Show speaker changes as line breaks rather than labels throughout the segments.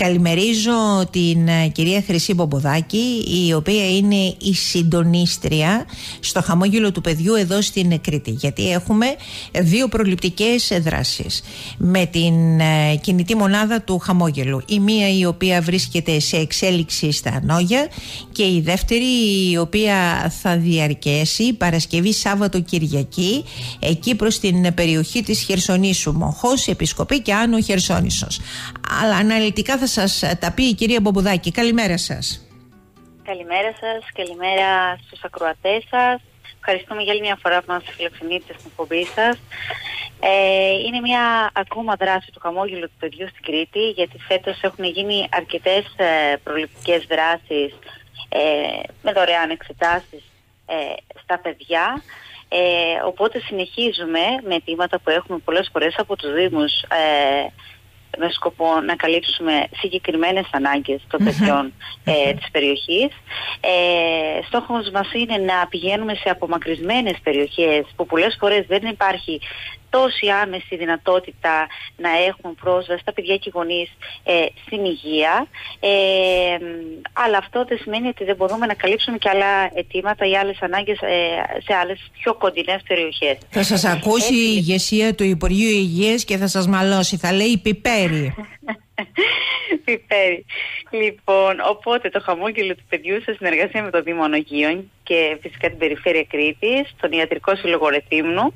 Καλημερίζω την κυρία Χρυσή Μπομποδάκη, η οποία είναι η συντονίστρια στο Χαμόγελο του Παιδιού εδώ στην Κρήτη, γιατί έχουμε δύο προληπτικές δράσεις με την κινητή μονάδα του Χαμόγελου. Η μία η οποία βρίσκεται σε εξέλιξη στα Νόγια και η δεύτερη η οποία θα διαρκέσει Παρασκευή, Σάββατο, Κυριακή εκεί προς την περιοχή της Χερσονήσου, Μοχός, Επισκοπή και Άνω Χερσόνησος. Αλλά αναλυτικά θα σας τα πει η κυρία Μπομποδάκη. Καλημέρα σας.
Καλημέρα σας, καλημέρα στους ακροατές σας. Ευχαριστούμε για άλλη μια φορά που μας φιλοξενείτε στην εκπομπή σας. Είναι μια ακόμα δράση του Χαμόγελου του Παιδιού στην Κρήτη, γιατί φέτος έχουν γίνει αρκετές προληπτικές δράσεις με δωρεάν εξετάσεις στα παιδιά. Οπότε συνεχίζουμε με αιτήματα που έχουμε πολλές φορές από τους Δήμους με σκοπό να καλύψουμε συγκεκριμένες ανάγκες των παιδιών της περιοχής. Στόχος μας είναι να πηγαίνουμε σε απομακρυσμένες περιοχές που πολλές φορές δεν υπάρχει τόση άμεση δυνατότητα να έχουν πρόσβαση στα παιδιά και οι γονείς στην υγεία, αλλά αυτό δεν σημαίνει ότι δεν μπορούμε να καλύψουμε και άλλα αιτήματα ή άλλες ανάγκες σε άλλες πιο κοντινές περιοχές.
Θα σας ακούσει η ηγεσία του Υπουργείου Υγείας και θα σας μαλώσει, θα λέει πιπέρι.
Πιπέρι. Λοιπόν, οπότε το Χαμόγελο του Παιδιού σε συνεργασία με το Δήμο Ανογείων και φυσικά την Περιφέρεια Κρήτης, τον Ιατρικό Σύλλογο Ρεθύμνου,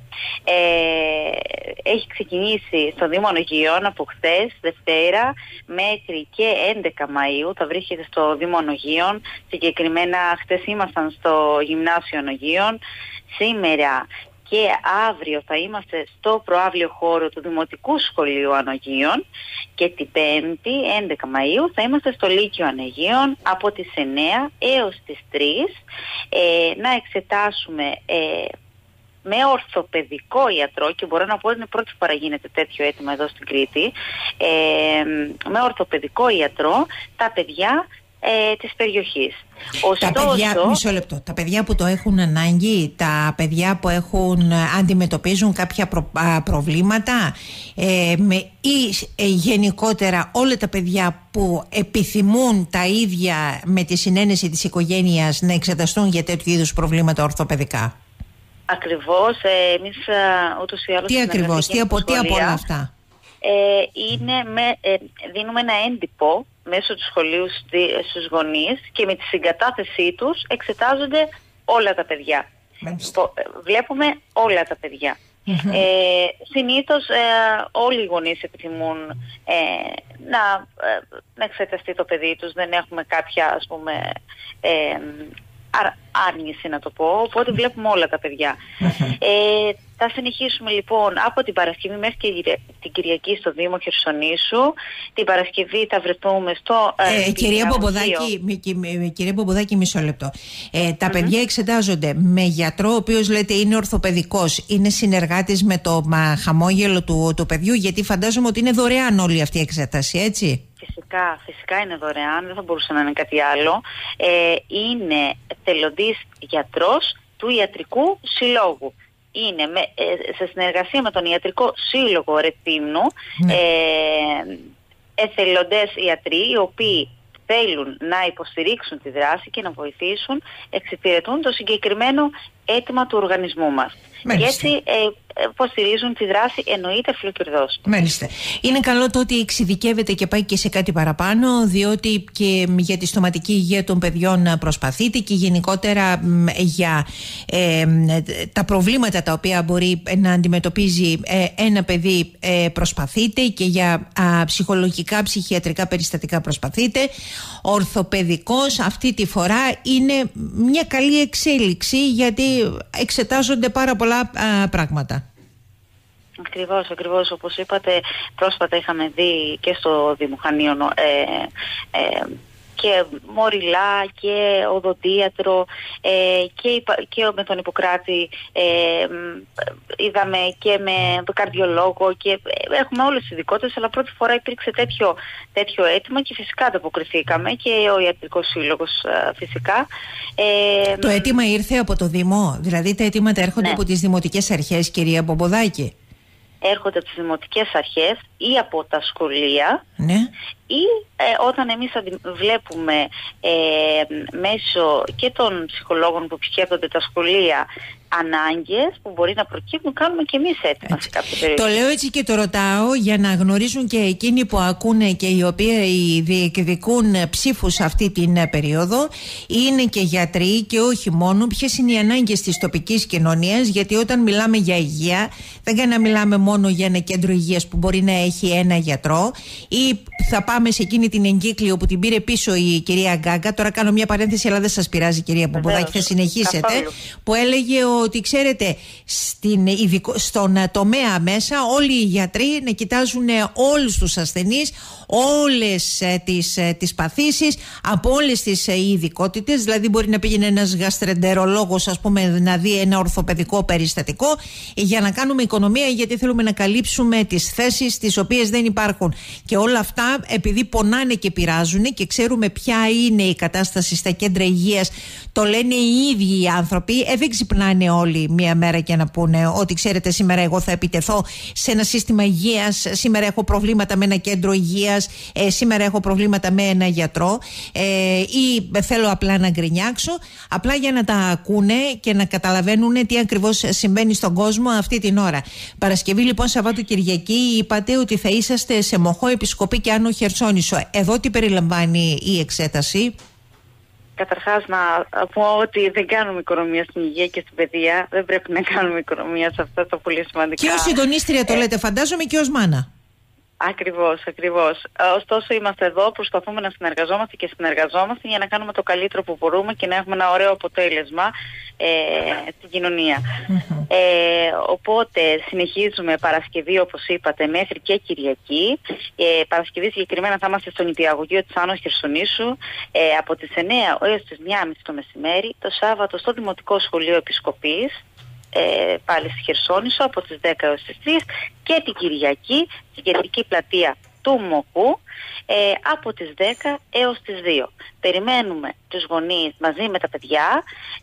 έχει ξεκινήσει στο Δήμο Ανογείων από χθες, Δευτέρα, μέχρι και 11 Μαΐου. Θα βρίσκεται στο Δήμο Ανογείων. Συγκεκριμένα χθες ήμασταν στο Γυμνάσιο Ανογείων. Σήμερα και αύριο θα είμαστε στο προαύλιο χώρο του Δημοτικού Σχολείου Ανογείων και την 5η, 11 Μαΐου, θα είμαστε στο Λύκειο Ανογείων από τις 9 έως τις 3 να εξετάσουμε με ορθοπαιδικό ιατρό, και μπορώ να πω ότι είναι πρώτη φορά γίνεται τέτοιο αίτημα εδώ στην Κρήτη, με ορθοπαιδικό ιατρό τα παιδιά της περιοχής.
Μισό λεπτό. Τα παιδιά που το έχουν ανάγκη, τα παιδιά που αντιμετωπίζουν κάποια προβλήματα ή γενικότερα όλα τα παιδιά που επιθυμούν τα ίδια με τη συνένεση της οικογένειας να εξεταστούν για τέτοιου είδους προβλήματα ορθοπαιδικά?
Ακριβώς. Εμείς ούτως ή άλλως...
Τι ακριβώς, τι από όλα αυτά?
Δίνουμε ένα έντυπο μέσω του σχολείου στους γονείς και με τη συγκατάθεσή τους εξετάζονται όλα τα παιδιά. Βλέπουμε όλα τα παιδιά. Συνήθως όλοι οι γονείς επιθυμούν να εξεταστεί το παιδί τους. Δεν έχουμε κάποια, ας πούμε, άρνηση να το πω, οπότε βλέπουμε όλα τα παιδιά. Θα συνεχίσουμε λοιπόν από την Παρασκευή μέχρι και την Κυριακή στο Δήμο Χερσονήσου. Την Παρασκευή θα βρεθούμε στο
Κυρία Μπομποδάκη, μισό λεπτό. Τα παιδιά εξετάζονται με γιατρό ο οποίος λέτε είναι ορθοπαιδικός, είναι συνεργάτης με το Χαμόγελο του Παιδιού, γιατί φαντάζομαι ότι είναι δωρεάν όλη αυτή η εξέταση, έτσι?
Φυσικά είναι δωρεάν, δεν θα μπορούσε να είναι κάτι άλλο. Είναι θελοντής γιατρός του Ιατρικού Συλλόγου. Είναι σε συνεργασία με τον Ιατρικό Σύλλογο Ρεθύμνου, εθελοντές ιατροί οι οποίοι θέλουν να υποστηρίξουν τη δράση και να βοηθήσουν, εξυπηρετούν το συγκεκριμένο αίτημα του οργανισμού μας.
Μάλιστα.
Και έτσι υποστηρίζουν τη δράση, εννοείται φιλοκερδός.
Μάλιστα. Είναι καλό το ότι εξειδικεύεται και πάει και σε κάτι παραπάνω, διότι και για τη στοματική υγεία των παιδιών προσπαθείτε και γενικότερα για τα προβλήματα τα οποία μπορεί να αντιμετωπίζει ένα παιδί προσπαθείτε, και για ψυχολογικά, ψυχιατρικά περιστατικά προσπαθείτε. Ορθοπαιδικός αυτή τη φορά είναι μια καλή εξέλιξη, γιατί εξετάζονται πάρα πολλά πράγματα.
Ακριβώς. Όπως είπατε, πρόσφατα είχαμε δει και στο Δημοχανείο και μοριλά και οδοντίατρο και με τον Ιπποκράτη είδαμε και με τον καρδιολόγο και έχουμε όλες τις ειδικότητες, αλλά πρώτη φορά υπήρξε τέτοιο αίτημα και φυσικά ανταποκριθήκαμε και ο Ιατρικός Σύλλογος φυσικά.
Το αίτημα ήρθε από το Δήμο, δηλαδή τα αιτήματα έρχονται από τις δημοτικές αρχές, κυρία Μπομποδάκη?
έρχονται από τις δημοτικές αρχές ή από τα σχολεία,
ναι,
ή όταν εμείς βλέπουμε μέσω και των ψυχολόγων που επισκέπτονται τα σχολεία ανάγκες που μπορεί να προκύπτουν, κάνουμε και εμείς έτοιμα σε κάποια περίοδο.
Το λέω έτσι και το ρωτάω για να γνωρίζουν και εκείνοι που ακούνε και οι οποίοι διεκδικούν ψήφους αυτή την περίοδο, είναι και γιατροί και όχι μόνο, ποιες είναι οι ανάγκες της τοπικής κοινωνίας, γιατί όταν μιλάμε για υγεία δεν κάνει να μιλάμε μόνο για ένα κέντρο υγείας που μπορεί να έχει ένα γιατρό, ή θα πάμε σε εκείνη την εγκύκλιο που την πήρε πίσω η κυρία Γκάγκα. Τώρα κάνω μια παρένθεση, αλλά δεν σας πειράζει, κυρία Μπομποδάκη, θα συνεχίσετε. Καθόλου. Που έλεγε ότι ξέρετε, στον τομέα μέσα όλοι οι γιατροί να κοιτάζουν όλους τους ασθενείς, όλες τις παθήσεις, από όλες τις ειδικότητες. Δηλαδή μπορεί να πήγαινε ένας γαστρεντερολόγος, ας πούμε, να δει ένα ορθοπαιδικό περιστατικό, για να κάνουμε οικονομία, γιατί θέλουμε να καλύψουμε τις θέσεις τις οποίες δεν υπάρχουν. Και όλα αυτά επειδή πονάνε και πειράζουν και ξέρουμε ποια είναι η κατάσταση στα κέντρα υγείας, το λένε οι ίδιοι οι άνθρωποι. Δεν ξυπνάνε όλοι μία μέρα και να πούνε ότι ξέρετε, σήμερα εγώ θα επιτεθώ σε ένα σύστημα υγείας, σήμερα έχω προβλήματα με ένα κέντρο υγείας, σήμερα έχω προβλήματα με ένα γιατρό, ή θέλω απλά να γκρινιάξω, απλά για να τα ακούνε και να καταλαβαίνουν τι ακριβώς συμβαίνει στον κόσμο αυτή την ώρα. Παρασκευή λοιπόν, Σαββάτο-Κυριακή, είπατε ότι θα είσαστε σε Μοχώ, Επισκοπή και Άνω Χερσόνησο. Εδώ τι περιλαμβάνει η εξέταση?
Καταρχάς να πω ότι δεν κάνουμε οικονομία στην υγεία και στην παιδεία. Δεν πρέπει να κάνουμε οικονομία σε αυτά τα πολύ σημαντικά.
Και ως συντονίστρια το λέτε, φαντάζομαι, και ως μάνα.
Ακριβώς, ακριβώς. Ωστόσο είμαστε εδώ, προσπαθούμε να συνεργαζόμαστε και συνεργαζόμαστε για να κάνουμε το καλύτερο που μπορούμε και να έχουμε ένα ωραίο αποτέλεσμα στην κοινωνία. Οπότε συνεχίζουμε Παρασκευή, όπως είπατε, μέχρι και Κυριακή. Παρασκευή συγκεκριμένα θα είμαστε στο νηπιαγωγείο της Άνω Χερσονήσου από τις 9 έως τις 1.30 το μεσημέρι. Το Σάββατο στο Δημοτικό Σχολείο Επισκοπής, πάλι στη Χερσόνησο από τις 10 έως τις 3, και την Κυριακή στην κεντρική πλατεία του Μοχού από τις 10 έως τις 2. Περιμένουμε τους γονείς μαζί με τα παιδιά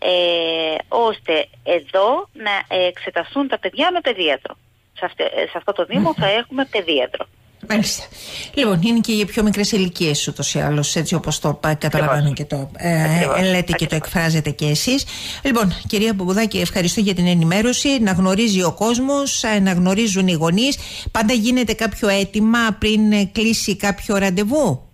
ώστε εδώ να εξεταστούν τα παιδιά με παιδίατρο. Σε αυτό το Δήμο θα έχουμε παιδίατρο.
Μάλιστα. Λοιπόν, είναι και για πιο μικρές ηλικίες ούτως ή άλλως, έτσι όπως το καταλαβαίνω και το λέτε και το εκφράζετε και εσείς. Λοιπόν, κυρία Μπομποδάκη, ευχαριστώ για την ενημέρωση. Να γνωρίζει ο κόσμος, να γνωρίζουν οι γονείς. Πάντα γίνεται κάποιο αίτημα πριν κλείσει κάποιο ραντεβού?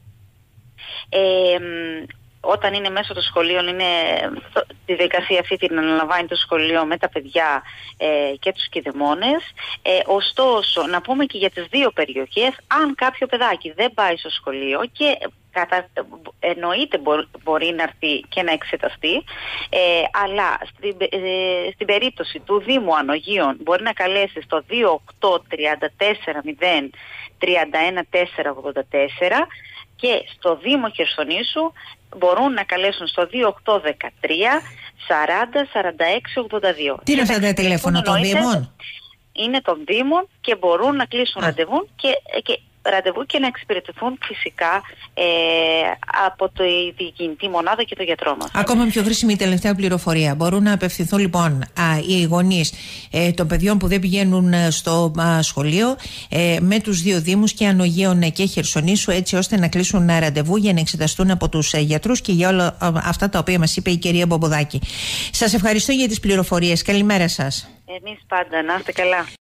Όταν είναι μέσω των σχολείων, τη διαδικασία αυτή την αναλαμβάνει το σχολείο με τα παιδιά και τους κηδεμόνες. Ωστόσο, να πούμε και για τις δύο περιοχές, αν κάποιο παιδάκι δεν πάει στο σχολείο και εννοείται μπορεί να έρθει και να εξεταστεί, αλλά στην περίπτωση του Δήμου Ανογείων μπορεί να καλέσει στο 2834 0 31 484 και στο Δήμο Χερσονήσου μπορούν να καλέσουν στο 2813 40 46 82.
Τι είναι αυτά τα τηλέφωνα των Δήμων?
Είναι των Δήμων και μπορούν να κλείσουν ραντεβού και να εξυπηρετηθούν φυσικά από τη διοικητική μονάδα και το γιατρό μας.
Ακόμα πιο χρήσιμη η τελευταία πληροφορία. Μπορούν να απευθυνθούν λοιπόν οι γονείς των παιδιών που δεν πηγαίνουν στο σχολείο με τους δύο Δήμους και Ανογείων και Χερσονήσου, έτσι ώστε να κλείσουν ραντεβού για να εξεταστούν από τους γιατρούς και για όλα αυτά τα οποία μας είπε η κυρία Μπομποδάκη. Σας ευχαριστώ για τις πληροφορίες. Καλημέρα σας.
Εμείς πάντα. Να είστε καλά.